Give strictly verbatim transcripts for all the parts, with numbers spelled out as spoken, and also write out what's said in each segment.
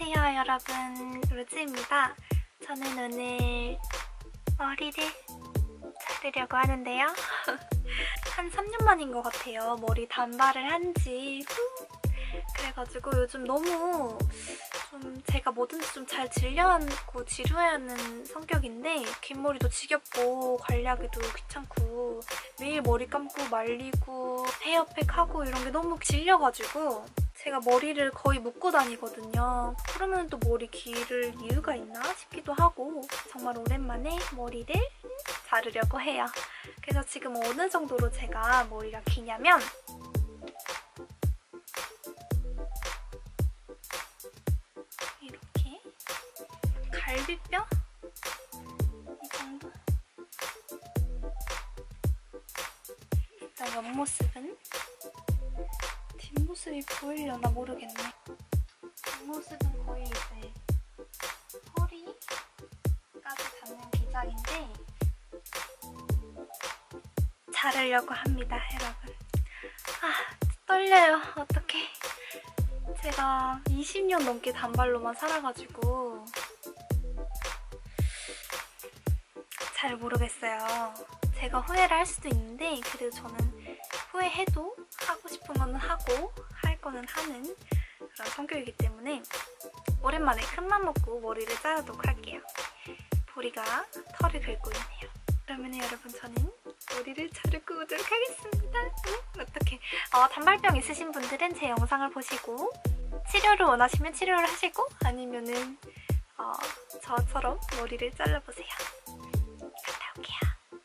안녕하세요 여러분, 루즈입니다. 저는 오늘 머리를 자르려고 하는데요. 한 삼 년 만인 것 같아요. 머리 단발을 한지. 그래가지고 요즘 너무 좀 제가 뭐든지 좀 잘 질려하고 지루해하는 성격인데 긴 머리도 지겹고 관리하기도 귀찮고 매일 머리 감고 말리고 헤어팩하고 이런 게 너무 질려가지고 제가 머리를 거의 묶고 다니거든요. 그러면 또 머리 기를 이유가 있나 싶기도 하고 정말 오랜만에 머리를 자르려고 해요. 그래서 지금 어느 정도로 제가 머리가 기냐면 이렇게 갈비뼈? 이 정도? 일단 옆모습은? 뒷모습이 보이려나 모르겠네. 뒷모습은 거의 이제 허리까지 닿는 기장인데 자르려고 합니다, 여러분. 아, 떨려요. 어떡해. 제가 이십 년 넘게 단발로만 살아가지고 잘 모르겠어요. 제가 후회를 할 수도 있는데 그래도 저는 후회해도 하고 싶은 거는 하고 할 거는 하는 그런 성격이기 때문에 오랜만에 큰맘 먹고 머리를 자르도록 할게요. 보리가 털을 긁고 있네요. 그러면 여러분 저는 머리를 자르고 오도록 하겠습니다. 응? 어떡해. 어, 단발병 있으신 분들은 제 영상을 보시고 치료를 원하시면 치료를 하시고 아니면은 어, 저처럼 머리를 잘라보세요. 갔다 올게요.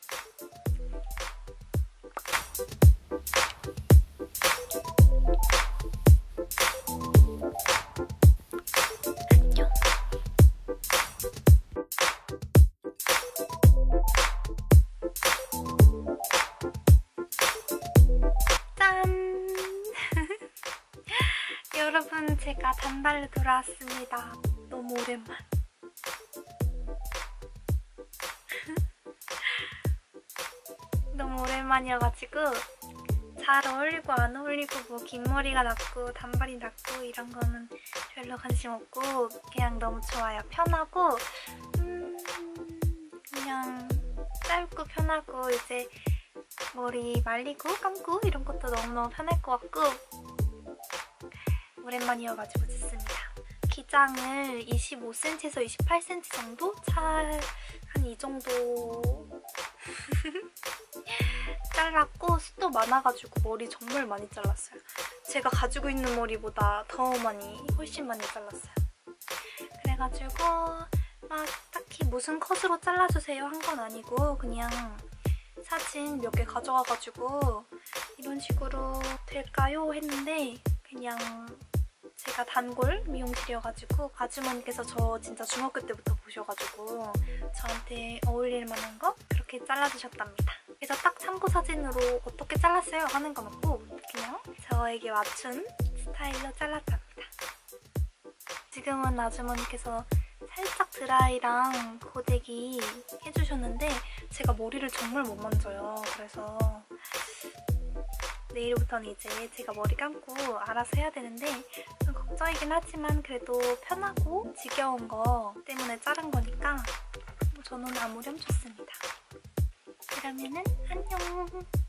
여러분, 제가 단발로 돌아왔습니다. 너무 오랜만. 너무 오랜만이어가지고 잘 어울리고 안 어울리고 뭐 긴 머리가 낫고 단발이 낫고 이런 거는 별로 관심 없고 그냥 너무 좋아요. 편하고 음, 그냥 짧고 편하고 이제 머리 말리고 감고 이런 것도 너무너무 편할 것 같고 오랜만이어가지고 좋습니다. 기장을 이십오 센티미터에서 이십팔 센티미터 정도? 잘 한 이 정도 잘랐고 숱도 많아가지고 머리 정말 많이 잘랐어요. 제가 가지고 있는 머리보다 더 많이, 훨씬 많이 잘랐어요. 그래가지고 막 딱히 무슨 컷으로 잘라주세요 한 건 아니고 그냥 사진 몇 개 가져와가지고 이런 식으로 될까요? 했는데 그냥 제가 단골 미용실이어가지고 아주머니께서 저 진짜 중학교 때부터 보셔가지고 저한테 어울릴 만한 거 그렇게 잘라주셨답니다. 그래서 딱 참고 사진으로 어떻게 잘랐어요? 하는 건 없고 그냥 저에게 맞춘 스타일로 잘랐답니다. 지금은 아주머니께서 살짝 드라이랑 고데기 해주셨는데 제가 머리를 정말 못 만져요. 그래서 내일부터는 이제 제가 머리 감고 알아서 해야 되는데 좀 걱정이긴 하지만 그래도 편하고 지겨운 거 때문에 자른 거니까 저는 아무렴 좋습니다. 그러면은 안녕!